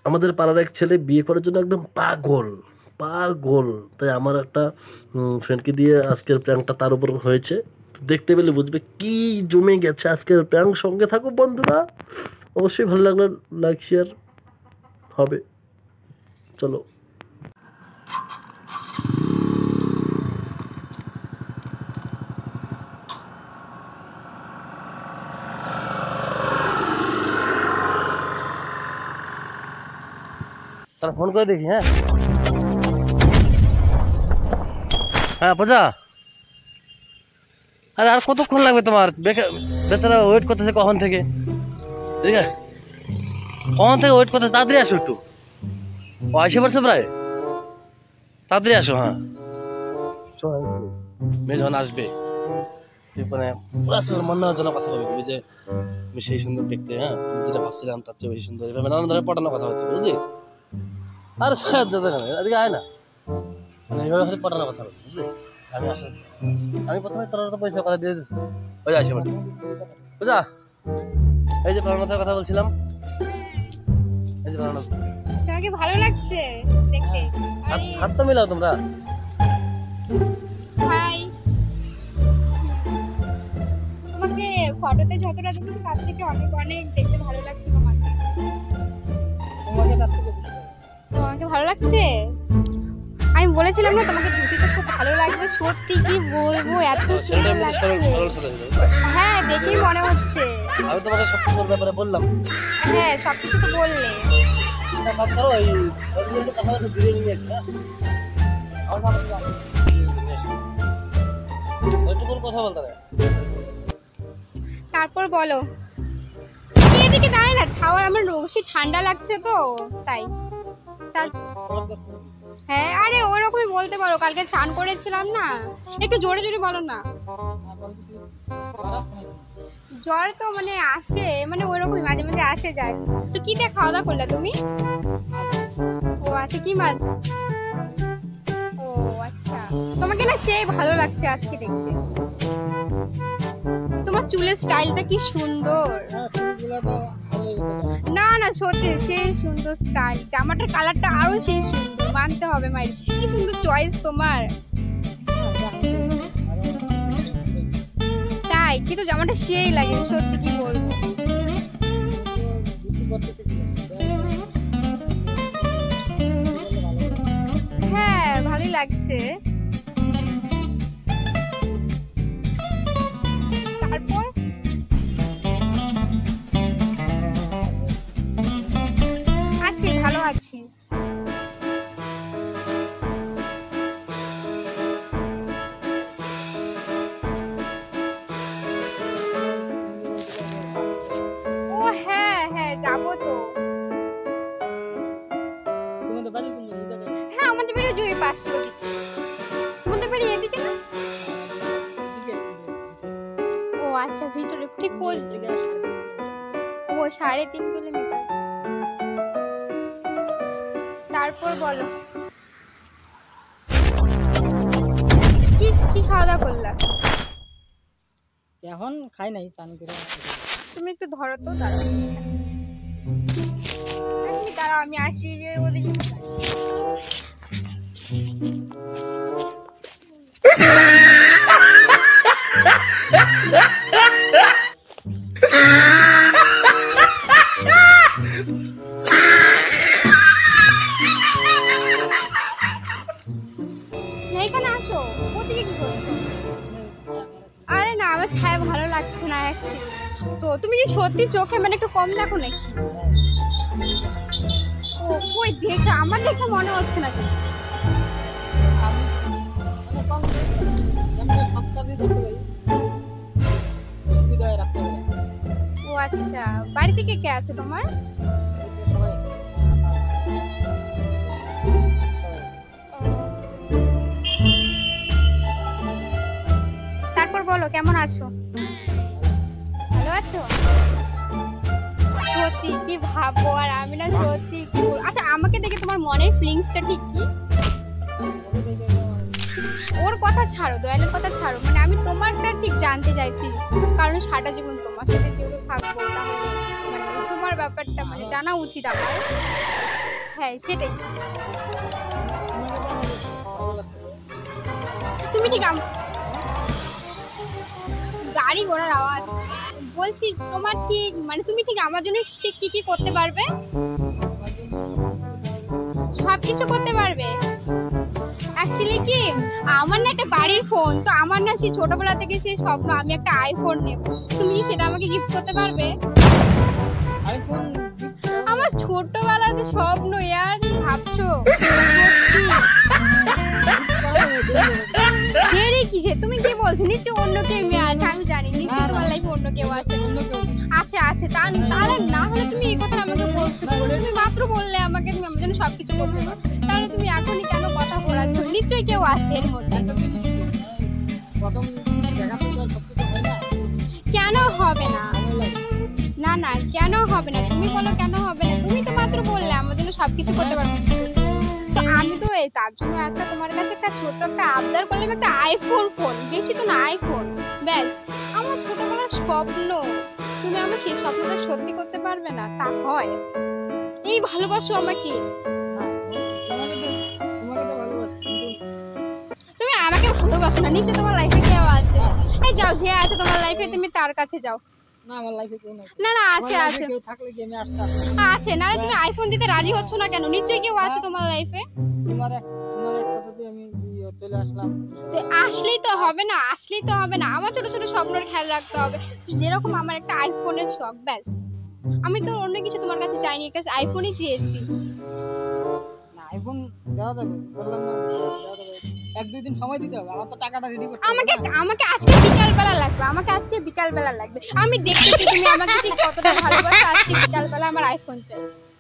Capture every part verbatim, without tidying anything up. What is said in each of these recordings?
আমাদের পাড়ার এক ছেলে বিয়ে করার জন্য একদম পাগল পাগল। তাই আমার একটা ফ্রেন্ডকে দিয়ে আজকের প্র্যাঙ্কটা তার উপর হয়েছে। দেখতে পেলে বুঝবে কি জমে গেছে আজকের প্র্যাঙ্ক। সঙ্গে থাকো বন্ধুরা, অবশ্যই ভালো লাগলো, লাইক শেয়ার হবে। চলো। তারা ফোন করে দেখি। হ্যাঁ হ্যাঁ পূজা, আরে আর কতক্ষণ লাগবে তোমার? বেচারা ওয়েট করতেছে কখন থেকে, ঠিক আছে কখন থেকে ওয়েট করতে। তাড়াতাড়ি আসো একটু, ও আসে পড়ছে প্রায়, তাড়াতাড়ি আসো। হ্যাঁ মেয়ে যখন আসবে মানে পুরা মন নেওয়ার জন্য কথা বলবি যে আমি সেই সুন্দর দেখতে, হ্যাঁ যেটা ভাবছিলাম তার চেয়ে বেশি সুন্দর, এভাবে নানান ধরনের পটানো কথা হতে বুঝলি। আর এদিকে আয় না, মানে এইভাবে খালি পটানো কথা বলছি বুঝলি। আমি আসলে আমি প্রথমে তোর তো পয়সা করে দিয়ে দিচ্ছি, ওই আসে পড়ছে বুঝা। এই যে প্রাণনাথের কথা বলছিলাম, এই যে প্রাণনাথ, তোমাকে ভালো লাগছে দেখতে। হাত তো মিলাও তোমরা। হাই, তোমাকে ফটোতে যতটা দেখছি তার থেকে অনেক অনেক দেখতে ভালো লাগছে তোমাকে। তোমাকে তার থেকে বেশি তোমাকে ভালো লাগছে। আমি বলেছিলাম না তোমাকে ধুতিতে খুব ভালো লাগবে, সত্যি কি বলবো এত সুন্দর লাগছে। হ্যাঁ দেখেই মনে হচ্ছে। আমি তোমাকে সব কিছুর ব্যাপারে বললাম। হ্যাঁ সবকিছু তো বললে। তারপর বলো, এদিকে দাঁড়ায় না ছাওয়া, আমার বেশি ঠান্ডা লাগছে তো তাই। হ্যাঁ আরে ওরকমই বলতে পারো, কালকে চান করেছিলাম না। একটু জোরে জোরে বলো না। জ্বর তো মানে আসে, মানে ওইরকমই মাঝে মাঝে আসে যায়। তো কি দিয়ে খাওয়া দাওয়া করলে তুমি? ও আচ্ছা, কি মাছ? ও আচ্ছা, তোমাকে না সেই ভালো লাগছে আজকে দেখতে। তোমার চুলের স্টাইলটা কি সুন্দর। না না সত্যি সেই সুন্দর স্টাইল, জামাটার কালারটা আরো সেই সুন্দর, মানতে হবে মাইরি। কি সুন্দর চয়েস তোমার। তাই কিন্তু জামাটা সেই লাগে সত্যি, কি বলবো। হ্যাঁ ভালোই লাগছে। তারপর আছি, ভালো আছি। ও হ্যাঁ হ্যাঁ যাবো তো। হ্যাঁ আমাদের বাড়ি ওই পাশে ওদিকে। তোমাদের বাড়ি এদিকে না? ও আচ্ছা ভিতরে ঠিক কোন? ও সাড়ে তিন কিলোমিটার। তারপর বলো, কি কি খাওয়া দাওয়া করলা? এখন খাই নাই, চান করে। তুমি একটু ধরো তো, দাঁড়াও দাঁড়াও আমি আসি যে ওদিকে। এইখানে আসো, ওদিকে কি করছো? আরে না আমার ছায়া ভালো লাগছে না অ্যাকচুয়ালি। তো তুমি কি সত্যি চোখে মানে একটু কম দেখো নাকি? ও কই দেখে, আমার দেখে মনে হচ্ছে না কি। ও আচ্ছা, বাড়িতে কে কে আছে তোমার? তারপর বলো কেমন আছো? ভালো আছো? সত্যি কি ভাবো, আর আমি না সত্যি কি বল। আচ্ছা আমাকে দেখে তোমার মনের ফিলিংসটা ঠিক কি? ওর কথা ছাড়ো, দয়ালের কথা ছাড়ো, মানে আমি তোমারটা ঠিক জানতে চাইছি। কারণ সারাটা জীবন তোমার সাথে যেহেতু থাকবো, তাহলে মানে তোমার ব্যাপারটা মানে জানা উচিত আমার। হ্যাঁ সেটাই। তুমি ঠিক আম গাড়ি ঘোড়ার আওয়াজ বলছি, তোমার ঠিক মানে তুমি ঠিক আমার জন্য ঠিক কি কি করতে পারবে? সব কিছু করতে পারবে। অ্যাকচুয়ালি কি আমার না একটা বাড়ির ফোন, তো আমার না সেই ছোটবেলা থেকে সেই স্বপ্ন আমি একটা আইফোন নেব। তুমি সেটা আমাকে গিফট করতে পারবে? আইফোন আমার ছোটবেলাতে স্বপ্ন ইয়ার, তুমি ভাবছো দেরি কিসে? তুমি কি বলছো? নিশ্চয় অন্য কেউ মেয়ে আছে, আমি জানি নিশ্চয় তোমার লাইফে অন্য কেউ আছে। আছে আছে তা তাহলে না হলে তুমি এই কথা আমাকে বলছো? তুমি মাত্র বললে আমাকে তুমি আমার জন্য সবকিছু করতে পারো, তাহলে তুমি এখনই কেন কথা ঘোরাচ্ছ? নিশ্চয়ই কেউ আছে এর মধ্যে। প্রথম দেখা তো সবকিছু হয় না। কেন হবে না? না না কেন হবে না? তুমি বলো কেন হবে না? তুমি তো মাত্র বললে আমার জন্য সবকিছু করতে পারো, তো আমি তো এই তার জন্য একটা তোমার কাছে একটা ছোট একটা আবদার করলাম, একটা আইফোন ফোন, বেশি তো না আইফোন, ব্যাস। আমার ছোটবেলার স্বপ্ন, তুমি আমার সেই স্বপ্নটা সত্যি করতে পারবে না? তা হয় এই ভালোবাসো আমাকে, তুমি আমাকে ভালোবাসো না, নিশ্চয় তোমার লাইফে কেউ আছে। এই যাও, যে আছে তোমার লাইফে তুমি তার কাছে যাও। না আমার লাইফে কেউ নাই। না না আছে আছে কেউ থাকলে কি আমি আসতাম? আছে, নালে তুমি আইফোন দিতে রাজি হচ্ছ না কেন? নিশ্চয়ই কেউ আছে তোমার লাইফে। তোমার এক তোমার এক কথাতে আমি চলে আসলাম। তো আসলেই তো হবে না, আসলেই তো হবে না, আমার ছোট ছোট স্বপ্নের খেয়াল রাখতে হবে। যেরকম আমার একটা আইফোনের শখ, ব্যাস। আমি তো অন্য কিছু তোমার কাছে চাইনি, একটা আইফোনই চেয়েছি। না আইফোন দেওয়া যাবে, বললাম না দেওয়া যাবে। এক দুই দিন সময় দিতে হবে, আমার তো টাকাটা রেডি করতে হবে। আমাকে আমাকে আজকে বিকাল বেলা লাগবে, আমাকে আজকে বিকাল বেলা লাগবে। আমি দেখতে চাই তুমি আমাকে ঠিক কতটা ভালোবাসো। আজকে বিকাল বেলা আমার আইফোন চাই।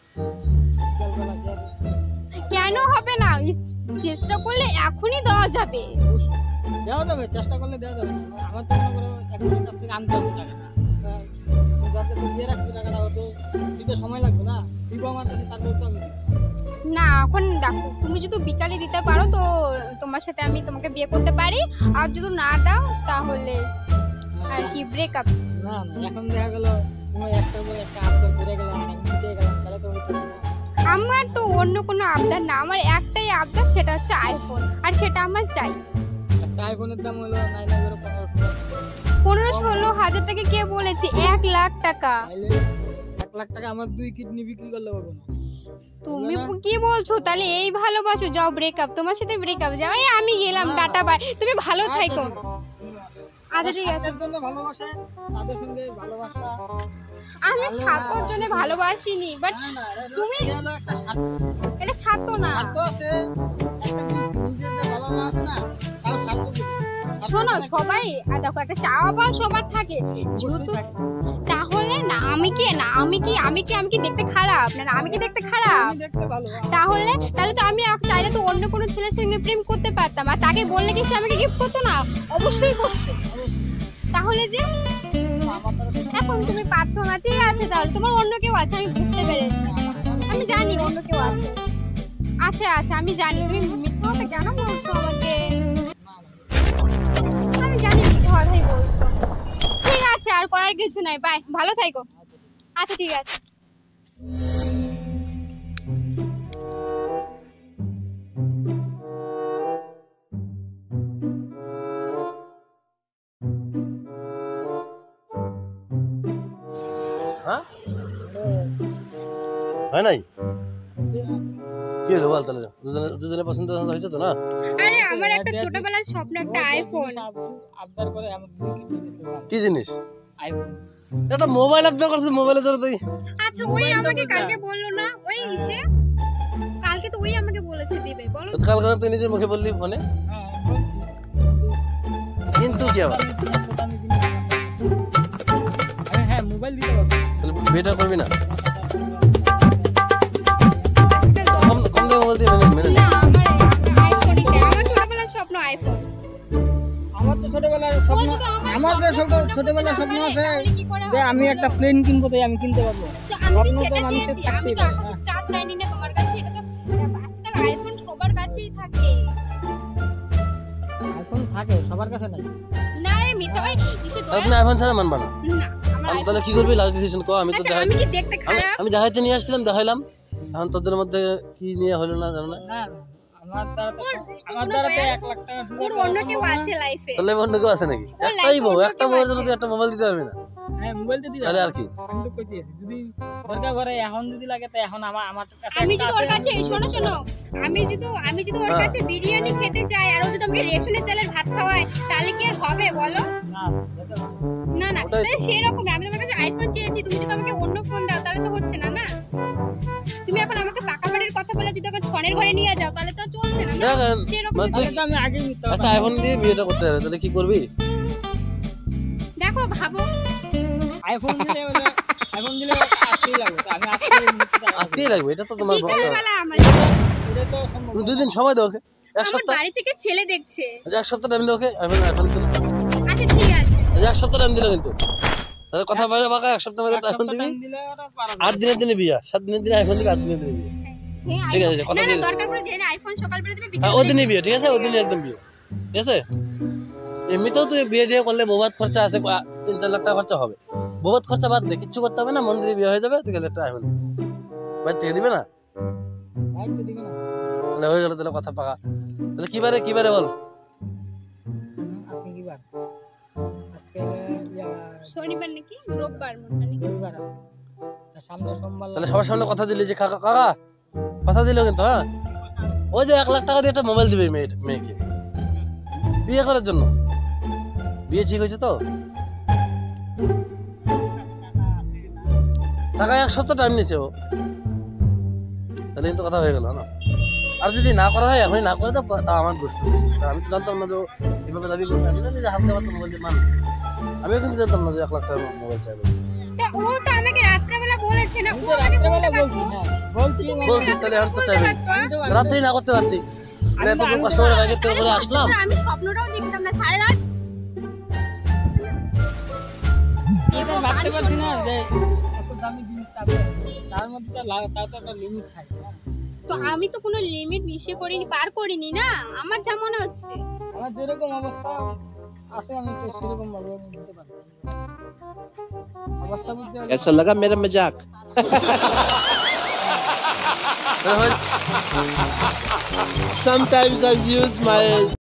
কেন হবে না? চেষ্টা করলে এখনই দেওয়া যাবে। দেওয়া যাবে, চেষ্টা করলে দেওয়া যাবে। আমার তো মনে করো একজনের কাছ থেকে আনতে হবে টাকাটা, যার কাছে দিয়ে রাখছি টাকাটা, হয়তো দিতে সময় লাগবে না, দিব আমার কাছে, তারপর তো আমি না এখন দেখো, তুমি যদি বিকালে দিতে পারো তো তোমার সাথে আমি তোমাকে বিয়ে করতে পারি, আর যদি না দাও তাহলে আর কি ব্রেকআপ। না না এখন দেখা গেল তুমি একটা বলে একটা আবদার করে গেলাম, আমি মিটে গেলাম, তাহলে তো হচ্ছে না। আমার তো অন্য কোনো আবদার না, আমার একটাই আবদার, সেটা হচ্ছে আইফোন, আর সেটা আমার চাই। একটা আইফোনের দাম হলো নাই নাই করে পনেরোশো পনেরো ষোলো হাজার টাকা কে বলেছে? এক লাখ টাকা। তাইলে এক লাখ টাকা আমার দুই কিডনি বিক্রি করলে হবে না। তুমি কি বলছো? তাহলে এই ভালোবাসো? যাও ব্রেকআপ, তোমার সাথে ব্রেকআপ, যাও। এই আমি গেলাম, টাটা বাই, তুমি ভালো থাকো। আচ্ছা ঠিক আছে। তাদের জন্য ভালোবাসা, তাদের সঙ্গে ভালোবাসা। আমি স্বার্থের জন্য ভালোবাসিনি, বাট না না এটা তুমি হলো একটা স্বার্থ। এটা স্বার্থ না। স্বার্থ আছে, একটা জিনিস নিজের যে ভালোবাসা আছে না, তাও স্বার্থ কি? শোনো সবাই আর দেখো, একটা চাওয়া পাওয়া সবার থাকে, যেহেতু তাহলে না আমি কি না আমি কি আমি কি আমি কি দেখতে খারাপ? না না আমি কি দেখতে খারাপ? আমি দেখতে ভালো। তাহলে তাহলে তো আমি এক- চাইলে তো অন্য কোনো ছেলের সঙ্গে প্রেম করতে পারতাম, আর তাকে বললে কি সে আমাকে গিফট করতো না? অবশ্যই করতো। তাহলে যে আমার দ্বারা তো এখন তুমি পাচ্ছ না, ঠিক আছে, তাহলে তোমার অন্য কেউ আছে, আমি বুঝতে পেরেছি, আমি জানি অন্য কেউ আছে। আছে আছে আমি জানি, তুমি মিথ্যা কথা কেন বলছো আমাকে? আমি জানি মিথ্যা কথাই বলছো। ঠিক আছে, আর করার কিছু নাই, বাই, ভালো থাকো। আচ্ছা ঠিক আছে। হ্যাঁ হয় নাই? কি হলো বল? তাহলে দুজনে দুজনে পছন্দ হয়েছে তো না? আরে আমার একটা ছোটবেলার স্বপ্ন, একটা আইফোন। আবদার করে আমার দুই কিডনি দিয়েছিলাম। কি জিনিস? আইফোন। একটা মোবাইল আবদার করছিস, মোবাইলের জন্য তুই? আচ্ছা ওই আমাকে কালকে বললো না, ওই ইসে কালকে তো ওই আমাকে বলেছে দিবে, বলো। তো কালকে তুই নিজের মুখে বললি ফোনে, হ্যাঁ বলছি, কিন্তু কি আবার? আরে হ্যাঁ মোবাইল দিতে হবে। তাহলে বিয়েটা করবি না? আজকাল দশ- কম কম দামে বলতে মেনে নে। না আমার আইফোনই চাই, আমার ছোটবেলার স্বপ্ন আইফোন। আমার তো ছোটবেলার স্বপ্ন, ও যদি আমার আমার যে স্বপ্ন ছোট পূরণ ছোটবেলার করতে স্বপ্ন না আছে পারে, তাহলে কি করে যে হবে আমি বলো? একটা প্লেন কিনবো, তাই আমি কিনতে পারবো। তো আমি তো স্বপ্ন তো সেটা মানুষের চেয়েছি, আমি থাকতেই তো পারে। আকাশের চাঁদ চাইনি না তোমার কাছে, এটা তো দেখো, আজকাল আইফোন সবার কাছেই থাকে। আইফোন থাকে সবার কাছে নাই। না এই মিথ্যা, ওই ইসে তাহলে দয়া তুমি আইফোন ছাড়া মানবা না? না, আমার আমি iPhone- তাহলে কি করবি লাস্ট ডিসিশন কো? আমি তো আচ্ছা, দেখাই আমি কি দেখতে আমি খারাপ? আমি দেখাইতে নিয়ে আসছিলাম, দেখাইলাম। এখন তোদের মধ্যে কি নিয়ে হলো না জানো না। না না, আমার দ্বারা তো সব- আমার শোনো দ্বারা তো দয়া, এক লাখ টাকা ওর অন্য কেউ আছে লাইফে। তাহলে অন্য কেউ আছে নাকি? ওর একটাই life-এ বউ, অন্য একটা কেউ বউয়ের জন্য আছে। তুই একটা মোবাইল দিতে পারবি না? হ্যাঁ মোবাইল তো দিই তাহলে আর কি? আমি তো কইতে আছি যদি দরকার পড়ে এখন যদি লাগে তো এখন আমার আমার কাছে আমি একটা যদি ওর আছে, কাছে শোনো শোনো আমি যদি আমি যদি ওর হ্যাঁ। কাছে বিরিয়ানি খেতে চাই আর ও যদি আমাকে রেশনের চালের ভাত খাওয়ায় তাহলে কি আর হবে বলো? না যেতে হবে। না না ওটাই তো। তাহলে সেরকমই আমি তোমার কাছে আইফোন চেয়েছি, তুমি যদি আমাকে অন্য ফোন দাও তাহলে তো হচ্ছে না না। তুমি এখন আমাকে পাকা বাড়ির কথা বলে যদি এখন ছনের ঘরে নিয়ে যাও তাহলে তো চলছে না না। দেখ, সেরকম মানে তুই তাহলে তো আমি আগেই মিথ্যা একটা কথা আইফোন দিয়ে বিয়েটা করতে হবে, তাহলে কি করবি? দেখো ভাবো আইফোন দিলে বলে আইফোন দিলে আজকেই লাগবে তো আমি আজকেই মিথ্যা কথা আজকেই লাগবে, এটা তো তোমার বিকাল বক্তব্য। বেলা আমার এটা তো সম্ভব তুমি না। দুই দিন সময় দাও ওকে, এক আমার সপ্তাহ, বাড়ি থেকে ছেলে দেখছে। আচ্ছা, এক সপ্তাহ টাইম দাও ওকে। আইফোন আইফোন দিলে আচ্ছা ঠিক আছে আচ্ছা, এক সপ্তাহ টাইম দিল কিন্তু তাহলে কথা বাইরে বাঁকা, এক সপ্তাহ মধ্যে এক আইফোন সপ্তাহ দিবি, time দিলে ওটা পারা আট যাবে। দিনের দিনে বিয়া, সাত দিনের দিনে আইফোন দিবি, আট দিনের দিনে বিয়ে। হ্যাঁ, ঠিক আছে, iPhone- কথা না না দিয়ে দিই। দরকার পড়ে জেনে আইফোন সকালবেলা দেবে হ্যাঁ, বিকাল ওদিনই বিয়ে, ঠিক আছে, ওদিনই একদম বিয়ে, ঠিক আছে। এমনিতেও তুই বিয়ে টিয়ে করলে বৌভাত খরচা আছে, আ- তিন চার লাখ টাকা খরচা হবে। বৌভাত খরচা বাদ দে, কিচ্ছু করতে হবে না, মন্দিরে বিয়ে হয়ে যাবে, তুই গেলে একটা আইফোন দিবি। বাইর থেকে দিবে না, ভাই তো দিবি না তাহলে হয়ে গেল, তাহলে কথা পাকা। তাহলে কিবারে কিবারে বল? হুম, আজকে কি বার আজকে ইয়া শনিবার নাকি রোববার মনে হয় নাকি? রবিবার আছে তা সামনে সোমবার তাহলে সবার সামনে কথা দিলি যে কাকা কাকা কথা দিল কিন্তু, হ্যাঁ ওই যে এক লাখ টাকা দিয়ে একটা মোবাইল দিবে মেয়ে মেয়েকে বিয়ে করার জন্য। বিয়ে ঠিক হয়েছে তো? টাকা এক সপ্তাহ টাইম নিছে ও, তাহলে কিন্তু কথা হয়ে গেল না। আর যদি না করা হয়, এখনই না করে তো তা আমার দোষ। আমি তো জানতাম না যে ও এভাবে দাবি করবে, আমি জানি যে হালকা পাতলা মোবাইল দিয়ে মান। আমিও কিন্তু জানতাম না যে এক লাখ টাকা মোবাইল চাইবে। তা ও তো আমাকে রাত্রেবেলা বলেছে না, ও আমি তো আমাকে বলতে রাত্রেবেলা পারতো। বলছি হ্যাঁ বলছি মানে বলছিস তাহলে এখন তো চাইবে, বলতে পারতো। আমি তো রাত্রি না করতে পারতি, তাহলে এত দূর কষ্ট করে বাইকে করে আসলাম। আমি স্বপ্নটাও দেখতাম না সারা রাত। আমি তো ভাবতে পারছি না যে এত দামি জিনিস চাবে তার মধ্যে তো লা- তার তো একটা লিমিট থাকে না তো আমি তো কোনো লিমিট মিশে করিনি, পার করিনি না, আমার যা মনে হচ্ছে। আমার যেরকম অবস্থা আছে আমি তো সেরকম ভাবে আমি দিতে পারি অবস্থা বুঝতে পারলে कैसा लगा मेरा मजाक? তাহলে হয়- Sometimes I use my